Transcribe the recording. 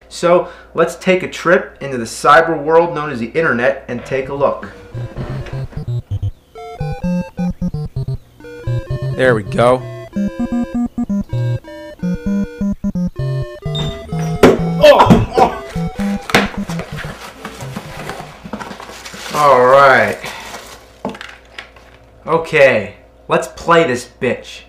So let's take a trip into the cyber world known as the internet and take a look. There we go. Alright. Okay, let's play this bitch.